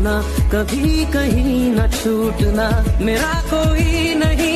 होना, कभी कहीं न छूटना, मेरा कोई नहीं